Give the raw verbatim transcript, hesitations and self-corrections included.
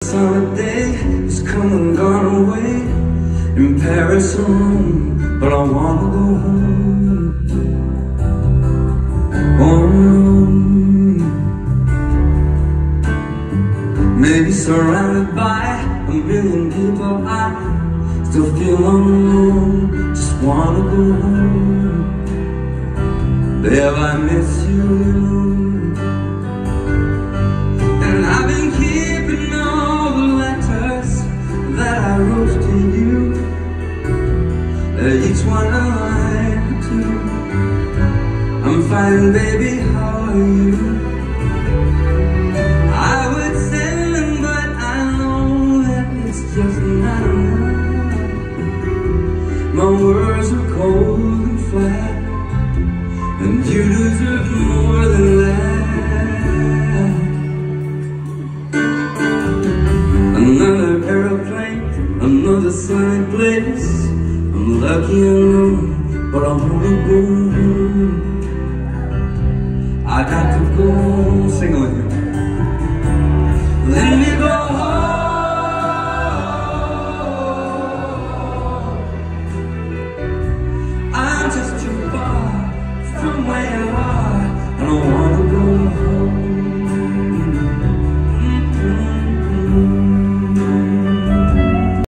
summer day has come and gone away in Paris or Rome, but I wanna go home, home. Maybe surrounded by a million people, I still feel alone, just wanna go home. Babe, I miss you, and I've been keeping all the letters that I wrote to you, each one a line or two. I'm fine, baby, how are you? I would send them, but I know that it's just not enough. My words are cold and flat, and you deserve more than that. Another aeroplane, another sunny place. I'm lucky alone, but I wanna go home. I got to go home. Sing it with me. Let me go home. I'm just too far from where you are, and I wanna go home.